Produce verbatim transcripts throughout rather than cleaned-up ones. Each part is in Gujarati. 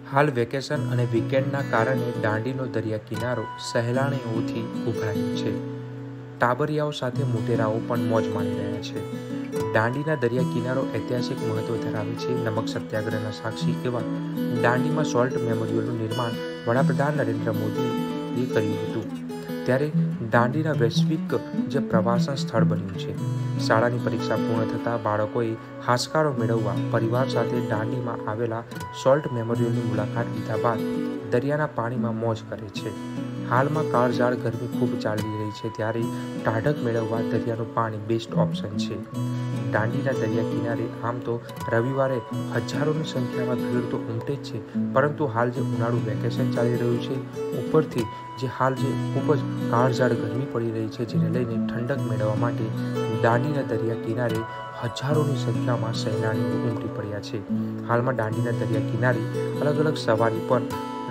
હાલ વેકેશન અને વીકેન્ડના કારણે દાંડીનો દરિયા કિનારો સહેલાણીઓથી ઉભરાયો છે। ટાબરિયાઓ સાથે મોટેરાઓ પણ મોજ માણી રહ્યા છે। દાંડીના દરિયા કિનારો ઐતિહાસિક મહત્વ ધરાવે છે। નમક સત્યાગ્રહના સાક્ષી એવા દાંડીમાં સોલ્ટ મેમોરિયલનું નિર્માણ વડાપ્રધાન નરેન્દ્ર મોદીએ કર્યું હતું, ત્યારે દાંડીના વૈશ્વિક જે પ્રવાસન સ્થળ બન્યું છે। શાળાની પરીક્ષા પૂર્ણ થતાં બાળકોએ હાશકારો મેળવવા પરિવાર સાથે દાંડીમાં આવેલા સોલ્ટ મેમોરિયલની મુલાકાત લીધા બાદ દરિયાના પાણીમાં મોજ કરે છે। હાલમાં કાળઝાળ ગરમી ખૂબ ચાલી રહી છે, ત્યારે ટાઢક મેળવવા દરિયાનું પાણી બેસ્ટ ઓપ્શન છે। દાંડીના દરિયા કિનારે આમ તો રવિવારે હજારોની સંખ્યામાં ભીડ તો ઉમટે જ છે, પરંતુ હાલ જે ઉનાળુ વેકેશન ચાલી રહ્યું છે, ઉપરથી જે હાલ જે ખૂબ જ કાળઝાળ ગરમી પડી રહી છે, જેને લઈને ઠંડક મેળવવા માટે દાંડીના દરિયા કિનારે હજારોની સંખ્યામાં સહેલાણીઓ ઉમટી પડ્યા છે। હાલમાં દાંડીના દરિયા કિનારે અલગ અલગ સવારી પણ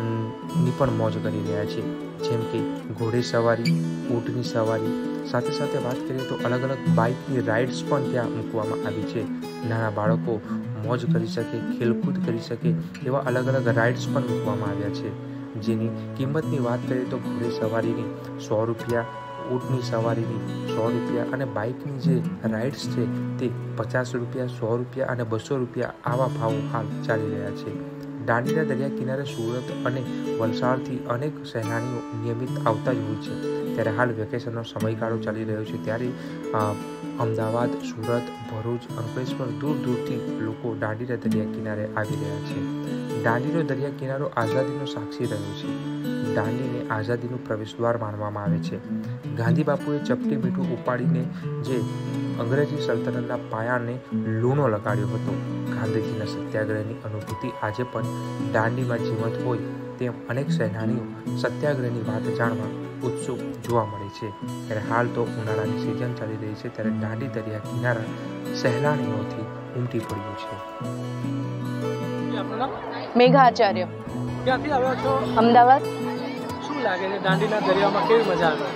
ની પણ મોજ કરી રહ્યા છે, જેમ કે ઘોડે સવારી, ઊંટની સવારી, સાથે સાથે વાત કરીએ તો અલગ અલગ બાઇકની રાઇડ્સ પણ ત્યાં મૂકવામાં આવી છે। નાના બાળકો મોજ કરી શકે, ખેલકૂદ કરી શકે એવા અલગ અલગ રાઇડ્સ પણ મૂકવામાં આવ્યા છે, જેની કિંમતની વાત કરીએ તો ઘોડે સવારીની સો રૂપિયા, ઊંટની સવારીની સો રૂપિયા અને બાઇકની જે રાઇડ્સ છે તે પચાસ રૂપિયા, સો રૂપિયા અને બસો રૂપિયા આવા ભાવો હાલ ચાલી રહ્યા છે। દાંડીના દરિયા કિનારે સુરત અને વલસાડથી અનેક સહેલાણીઓ નિયમિત આવતા જ હોય છે, ત્યારે હાલ વેકેશનનો સમયગાળો ચાલી રહ્યો છે, ત્યારે અમદાવાદ, સુરત, ભરૂચ, અંકલેશ્વર દૂર દૂરથી લોકો દાંડીના દરિયા કિનારે આવી રહ્યા છે। દાંડીનો દરિયા કિનારો આઝાદીનો સાક્ષી રહ્યો છે। દાંડીને આઝાદીનું પ્રવેશદ્વાર માનવામાં આવે છે। ગાંધી બાપુએ ચપટી મીઠું ઉપાડીને જે અંગ્રેજી સલ્તનતના પાયાને લૂણો લગાડ્યો હતો। ગાંધીજીના સત્યાગ્રહની અનુભૂતિ આજે પણ દાંડીમાં જીવંત હોય તેમ અનેક સહેલાણીઓ સત્યાગ્રહની વાત જાણવા ઉત્સુક જોવા મળે છે। ત્યારે હાલ તો ઉનાળાની સિઝન ચાલી રહી છે, ત્યારે દાંડી દરિયા કિનારા સહેલાણીઓથી ઉમટી પડ્યું છે। મેઘા આચાર્ય। ક્યાંથી આવ્યો છો? અમદાવાદ। શું લાગે છે દાંડીના દરિયામાં કેવી મજા આવે?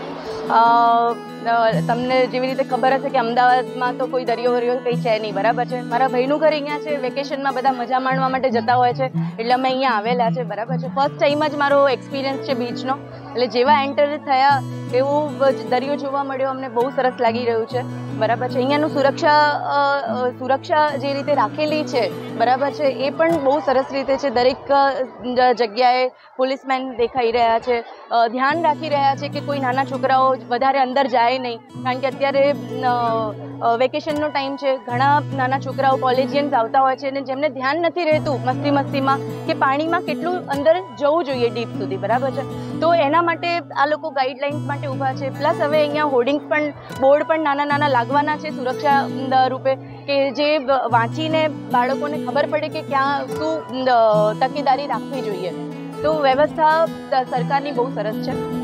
તમને જેવી રીતે ખબર હશે કે અમદાવાદમાં તો કોઈ દરિયો વરિયો કંઈ છે નહીં, બરાબર છે। મારા ભાઈનું ઘર અહીંયા છે, વેકેશનમાં બધા મજા માણવા માટે જતા હોય છે, એટલે અમે અહીંયા આવેલા છે, બરાબર છે। ફર્સ્ટ ટાઈમ જ મારો એક્સપિરિયન્સ છે બીચનો, એટલે જેવા એન્ટર થયા એવું દરિયો જોવા મળ્યો, અમને બહુ સરસ લાગી રહ્યું છે, બરાબર છે। અહીંયાનું સુરક્ષા સુરક્ષા જે રીતે રાખેલી છે, બરાબર છે, એ પણ બહુ સરસ રીતે છે। દરેક જગ્યાએ પોલીસમેન દેખાઈ રહ્યા છે, ધ્યાન રાખી રહ્યા છે કે કોઈ નાના છોકરાઓ વધારે અંદર જાય નહીં, કારણ કે અત્યારે વેકેશનનો ટાઈમ છે, ઘણા નાના છોકરાઓ કોલેજિયન્સ આવતા હોય છે અને જેમને ધ્યાન નથી રહેતું મસ્તી મસ્તીમાં કે પાણીમાં કેટલું અંદર જવું જોઈએ ડીપ સુધી, બરાબર છે। તો એના માટે આ લોકો ગાઈડલાઇન્સ માટે ઊભા છે। પ્લસ હવે અહીંયા હોર્ડિંગ્સ પણ, બોર્ડ પણ નાના નાના લાગવાના છે સુરક્ષા રૂપે, કે જે વાંચીને બાળકોને ખબર પડે કે ક્યાં શું તકેદારી રાખવી જોઈએ। તો વ્યવસ્થા સરકારની બહુ સરસ છે।